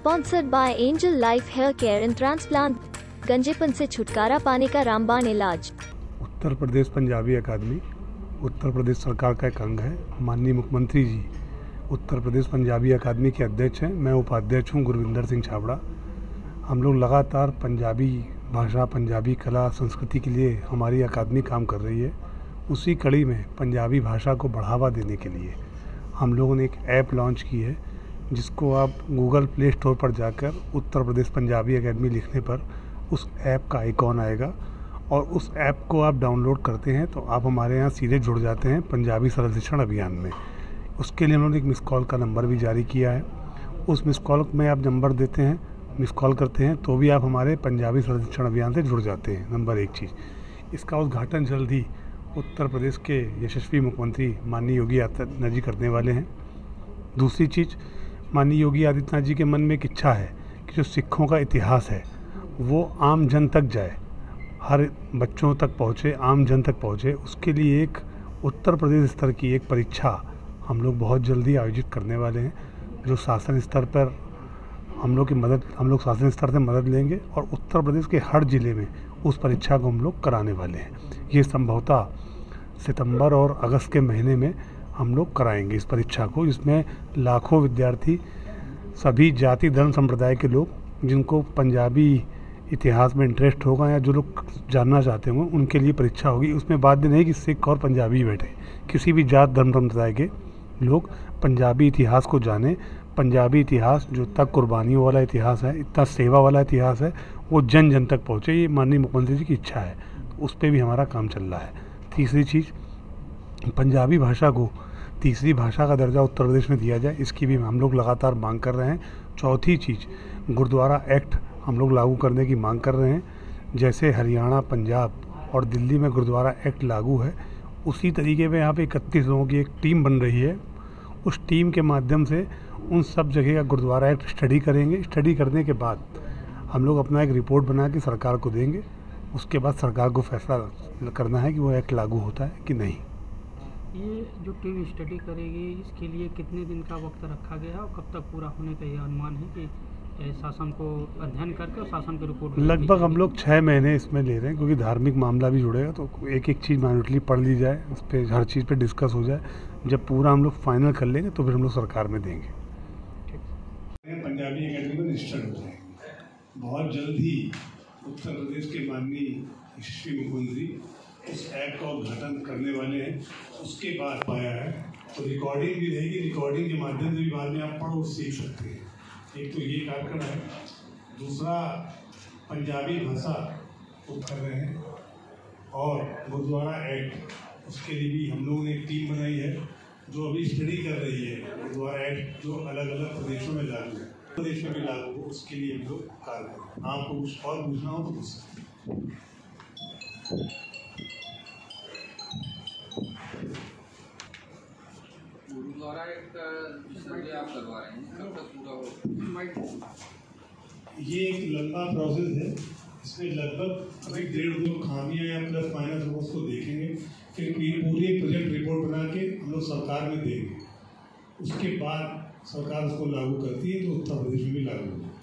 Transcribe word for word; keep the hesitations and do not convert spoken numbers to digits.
Sponsored by angel life hair care and transplant. गंजेपन से छुटकारा पाने का रामबाण इलाज। उत्तर प्रदेश पंजाबी अकादमी उत्तर प्रदेश सरकार का एक अंग है। माननीय मुख्यमंत्री जी उत्तर प्रदेश पंजाबी अकादमी के अध्यक्ष हैं। मैं उपाध्यक्ष हूं, गुरविंदर सिंह छाबड़ा। हम लोग लगातार पंजाबी भाषा, पंजाबी कला, संस्कृति के लिए हमारी अकादमी काम कर रही है। उसी कड़ी में पंजाबी भाषा को बढ़ावा देने के लिए हम लोगों ने एक ऐप लॉन्च की है, जिसको आप गूगल प्ले स्टोर पर जाकर उत्तर प्रदेश पंजाबी अकादमी लिखने पर उस ऐप का आइकॉन आएगा और उस ऐप को आप डाउनलोड करते हैं तो आप हमारे यहाँ सीधे जुड़ जाते हैं पंजाबी सर्वेक्षण अभियान में। उसके लिए उन्होंने एक मिस कॉल का नंबर भी जारी किया है। उस मिस कॉल में आप नंबर देते हैं, मिस कॉल करते हैं तो भी आप हमारे पंजाबी सर्वेक्षण अभियान से जुड़ जाते हैं। नंबर एक चीज़, इसका उद्घाटन जल्द ही उत्तर प्रदेश के यशस्वी मुख्यमंत्री माननीय योगी आदित्यनाथ जी करने वाले हैं। दूसरी चीज़, माननीय योगी आदित्यनाथ जी के मन में एक इच्छा है कि जो सिखों का इतिहास है वो आम जन तक जाए, हर बच्चों तक पहुँचे, आम जन तक पहुँचे। उसके लिए एक उत्तर प्रदेश स्तर की एक परीक्षा हम लोग बहुत जल्दी आयोजित करने वाले हैं, जो शासन स्तर पर हम लोग की मदद हम लोग शासन स्तर से मदद लेंगे और उत्तर प्रदेश के हर ज़िले में उस परीक्षा को हम लोग कराने वाले हैं। ये संभवतः सितंबर और अगस्त के महीने में हम लोग कराएंगे इस परीक्षा को, जिसमें लाखों विद्यार्थी, सभी जाति धर्म संप्रदाय के लोग जिनको पंजाबी इतिहास में इंटरेस्ट होगा या जो लोग जानना चाहते होंगे उनके लिए परीक्षा होगी। उसमें बात नहीं कि सिख और पंजाबी बैठे, किसी भी जात धर्म संप्रदाय के लोग पंजाबी इतिहास को जाने। पंजाबी इतिहास जो इतना कुर्बानियों वाला इतिहास है, इतना सेवा वाला इतिहास है, वो जन जन तक पहुँचे। ये माननीय मुख्यमंत्री जी की इच्छा है, उस पर भी हमारा काम चल रहा है। तीसरी चीज़, पंजाबी भाषा को तीसरी भाषा का दर्जा उत्तर प्रदेश में दिया जाए, इसकी भी हम लोग लगातार मांग कर रहे हैं। चौथी चीज़, गुरुद्वारा एक्ट हम लोग लागू करने की मांग कर रहे हैं। जैसे हरियाणा, पंजाब और दिल्ली में गुरुद्वारा एक्ट लागू है, उसी तरीके में यहाँ पे इकतीस लोगों की एक टीम बन रही है। उस टीम के माध्यम से उन सब जगह का गुरुद्वारा एक्ट स्टडी करेंगे। स्टडी करने के बाद हम लोग अपना एक रिपोर्ट बना के सरकार को देंगे। उसके बाद सरकार को फैसला करना है कि वो एक्ट लागू होता है कि नहीं। ये जो टीम स्टडी करेगी, इसके लिए कितने दिन का वक्त रखा गया और कब तक पूरा होने का ये अनुमान है कि शासन को अध्ययन करके और शासन की रिपोर्ट? लगभग हम लोग छः महीने इसमें ले रहे हैं, क्योंकि धार्मिक मामला भी जुड़ेगा तो एक एक चीज़ माइन्यूटली पढ़ ली जाए, उस पर हर चीज़ पे डिस्कस हो जाए। जब पूरा हम लोग फाइनल कर लेंगे तो फिर हम लोग सरकार में देंगे। पंजाबी अकेडमी में रजिस्टर्ड हो जाएंगे। बहुत जल्द ही उत्तर प्रदेश के माननीय यशस्वी मुख्यमंत्री उस ऐप का उद्घाटन करने वाले हैं। उसके बाद पाया है तो रिकॉर्डिंग भी रहेगी। रिकॉर्डिंग के माध्यम से भी बाद में आप पढ़ और सीख सकते हैं। एक तो ये कार्यक्रम है। दूसरा, पंजाबी भाषा को कर रहे हैं और गुरुद्वारा एक्ट, उसके लिए भी हम लोगों ने एक टीम बनाई है जो अभी स्टडी कर रही है। गुरुद्वारा एक्ट जो अलग अलग प्रदेशों में लागू है, प्रदेश में भी लागू हो, उसके लिए हम लोग कार्य करें। आपको कुछ और पूछना हो तो पूछ सकते हैं। गुरुद्वारा एक्ट सर्वे आप करवा रहे हैं, कब तक पूरा हो? ये एक लंबा प्रोसेस है। इसमें लगभग अभी डेढ़ दो खामियां या प्लस माइनस हो, उसको देखेंगे। फिर पूरी एक प्रोजेक्ट रिपोर्ट बना के हम लोग सरकार में देंगे। उसके बाद सरकार उसको लागू करती है तो उत्तर प्रदेश में भी लागू होगा।